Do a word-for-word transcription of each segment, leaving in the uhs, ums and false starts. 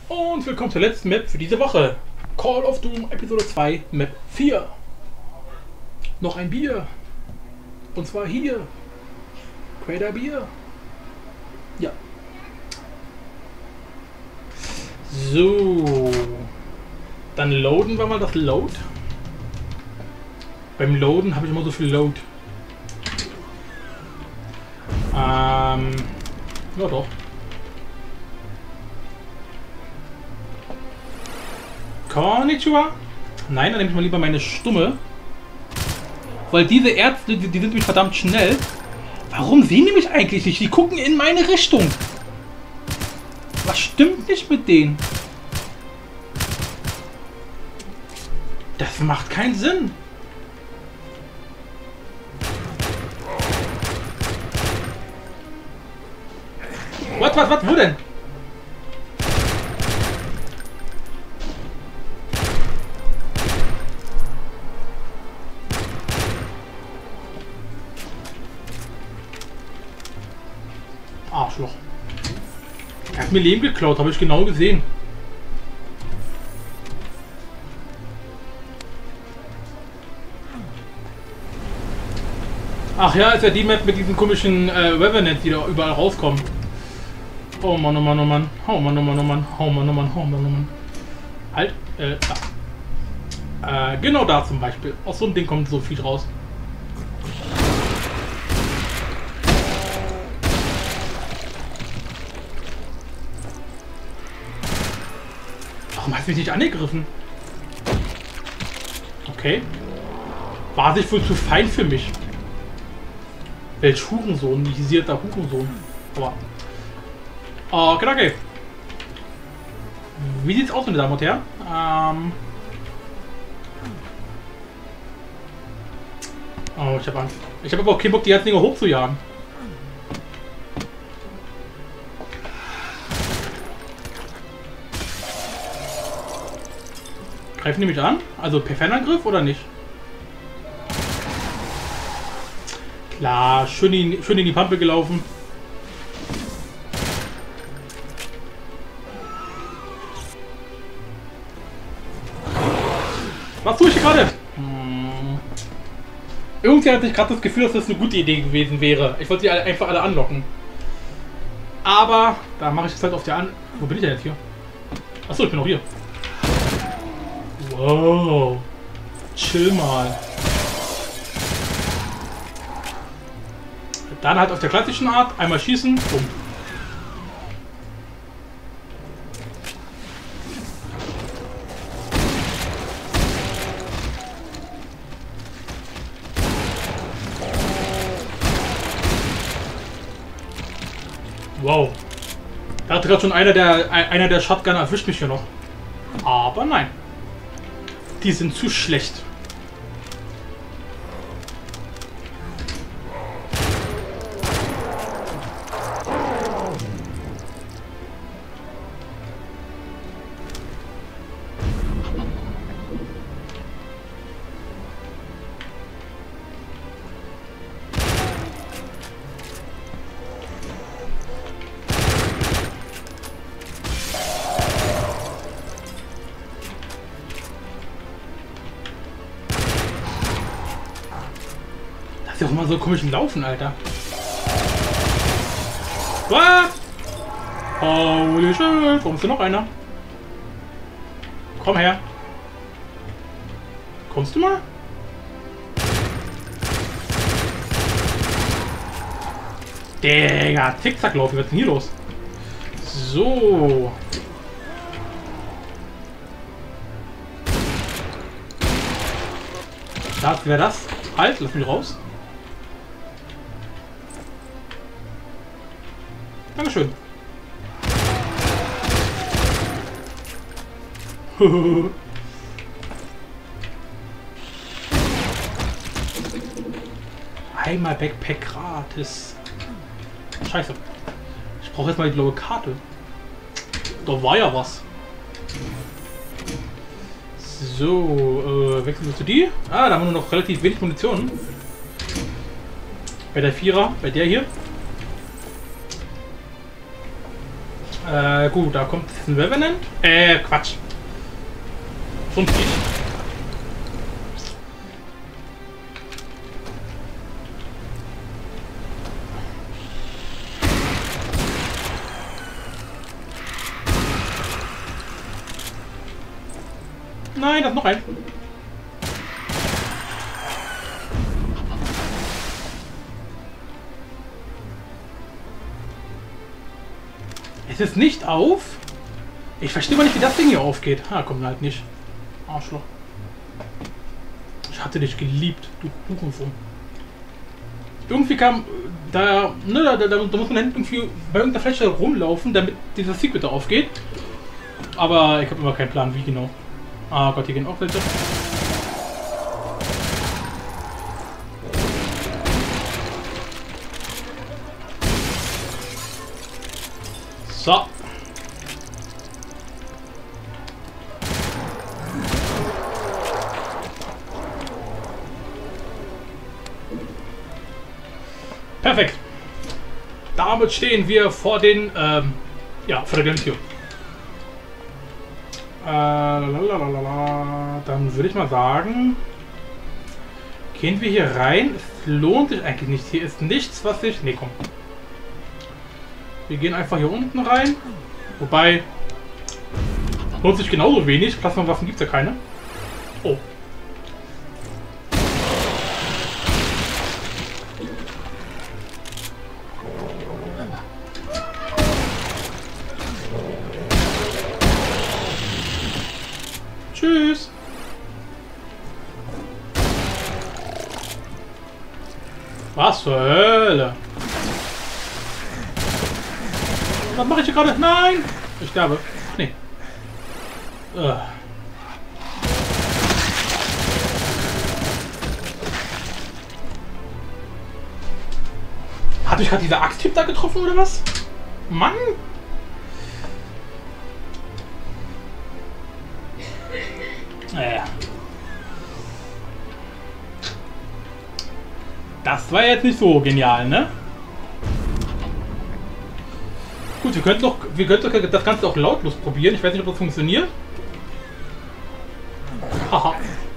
Und willkommen zur letzten Map für diese Woche. Call of Doom Episode zwei, Map vier. Noch ein Bier. Und zwar hier. Crater Bier. Ja. So. Dann loaden wir mal das Load. Beim Loaden habe ich immer so viel Load. Ähm. Ja doch. Konnichiwa. Nein, dann nehme ich mal lieber meine Stumme. Weil diese Ärzte, die, die sind nämlich verdammt schnell. Warum sehen die mich eigentlich nicht? Die gucken in meine Richtung. Was stimmt nicht mit denen? Das macht keinen Sinn. Was, was, was, wo denn? Arschloch. Er hat mir Leben geklaut, habe ich genau gesehen. Ach ja, ist ja die Map mit diesen komischen äh, Revenants, die da überall rauskommen. Oh Mann, oh Mann, oh Mann. Oh Mann, oh Mann, oh Mann. Oh Mann, oh Mann, oh Mann, oh Mann. Halt, äh, da. Äh, genau da zum Beispiel. Aus so einem Ding kommt so viel raus. Warum hast du mich nicht angegriffen? Okay. War sich wohl zu fein für mich. Welch Hurensohn, visierter Hurensohn. Aber. Okay, okay. Wie sieht's aus, meine Damen und Herren? Ähm. Oh, ich habe Angst. Ich habe aber auch keinen Bock, die ganzen Dinge hochzujagen. Greifen die mich an? Also per Fernangriff oder nicht? Klar, schön in, schön in die Pampe gelaufen. Was tue ich hier gerade? Hm. Irgendwie hatte ich gerade das Gefühl, dass das eine gute Idee gewesen wäre. Ich wollte die einfach alle anlocken. Aber da mache ich es halt auf der an. Wo bin ich denn jetzt hier? Achso, ich bin noch hier. Wow. Chill mal. Dann halt auf der klassischen Art. Einmal schießen. Bumm. Wow. Da hat gerade schon einer der einer der Shotgunner erwischt mich hier noch. Aber nein. Die sind zu schlecht. Ist ja auch mal so komisch im Laufen, Alter. What? Holy shit. Warum ist denn noch einer? Komm her. Kommst du mal? Digga, Zickzack laufen. Was ist denn hier los? So. Das wäre das. Halt, lass mich raus. Dankeschön. Einmal Backpack gratis. Scheiße. Ich brauche jetzt mal die blaue Karte. Da war ja was. So, äh, wechseln wir zu die. Ah, da haben wir nur noch relativ wenig Munition. Bei der Vierer, bei der hier. Äh, gut, da kommt ein Revenant. Äh, Quatsch. So ein Viech. Nein, da ist noch ein. Es ist nicht auf. Ich verstehe mal nicht, wie das Ding hier aufgeht. Ah, kommt halt nicht. Arschloch. Ich hatte dich geliebt, du Hurensohn. Irgendwie kam da, ne, da, da, da muss man irgendwie bei irgendeiner Fläche rumlaufen, damit dieser Secret da aufgeht. Aber ich habe immer keinen Plan, wie genau. Ah Gott, hier gehen auch welche. So. Perfekt. Damit stehen wir vor den, ähm, ja, vor der Glentür. Äh, lalalala. Dann würde ich mal sagen, gehen wir hier rein. Es lohnt sich eigentlich nicht. Hier ist nichts, was ich... Nee, komm. Wir gehen einfach hier unten rein. Wobei, lohnt sich genauso wenig. Plasmawaffen gibt es ja keine. Oh. Tschüss. Was zur Hölle? Was mache ich hier gerade? Nein! Ich sterbe. Ach nee. Uh. Hat mich gerade dieser Axttyp da getroffen oder was? Mann! Äh. Das war jetzt nicht so genial, ne? Gut, wir könnten doch, wir könnten doch das Ganze auch lautlos probieren. Ich weiß nicht, ob das funktioniert. Haha.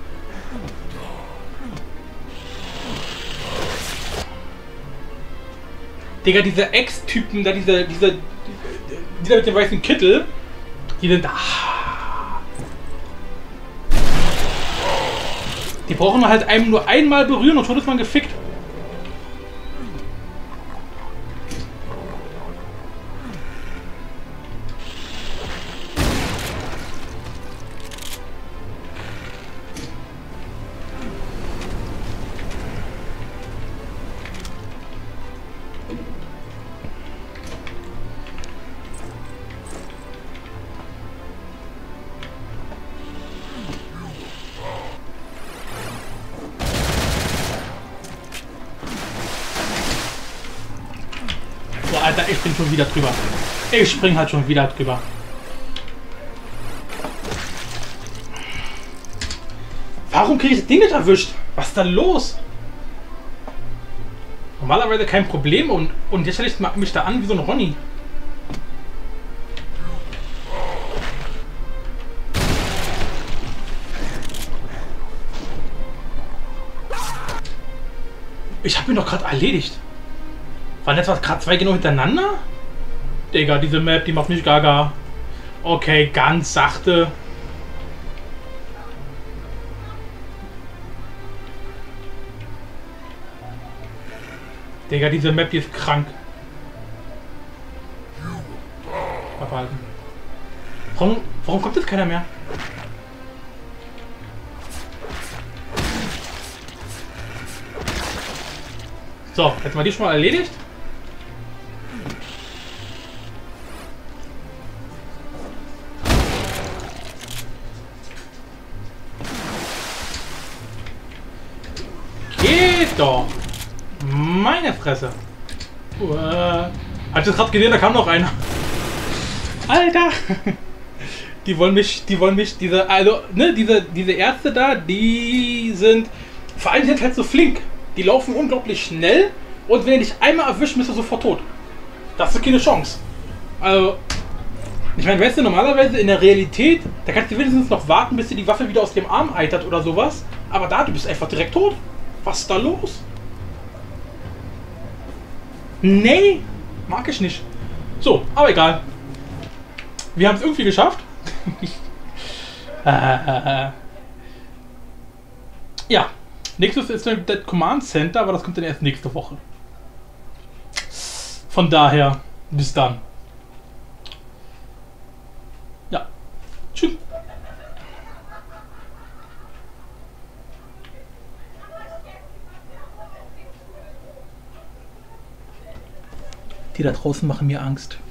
Digga, diese Ex-Typen, da diese, diese, dieser mit dem weißen Kittel, die sind da. Die brauchen halt einem nur einmal berühren und schon ist man gefickt. Alter, ich bin schon wieder drüber. Ich spring halt schon wieder drüber. Warum kriege ich das Ding nicht erwischt? Was ist da los? Normalerweise kein Problem und, und jetzt stelle ich mich da an wie so ein Ronny. Ich habe ihn doch gerade erledigt. Waren jetzt was gerade zwei genau hintereinander? Digga, diese Map, die macht mich gaga. Okay, ganz sachte. Digga, diese Map, die ist krank. Abhalten. Warum, warum kommt jetzt keiner mehr? So, jetzt mal die schon mal erledigt. Geht doch. Meine Fresse. Uh, hat jetzt gerade gesehen, da kam noch einer. Alter. Die wollen mich, die wollen mich, diese, also, ne, diese, diese Ärzte da, die sind, vor allem sind halt so flink. Die laufen unglaublich schnell und wenn ihr dich einmal erwischt, bist du sofort tot. Das ist keine Chance. Also, Ich meine, weißt du, normalerweise in der Realität, da kannst du wenigstens noch warten, bis dir die Waffe wieder aus dem Arm eitert oder sowas. Aber da, du bist einfach direkt tot. Was ist da los? Nee, mag ich nicht. So, aber egal. Wir haben es irgendwie geschafft. äh, ja, nächstes ist dann das Command Center, aber das kommt dann erst nächste Woche. Von daher, bis dann. Ja, tschüss. Die da draußen machen mir Angst.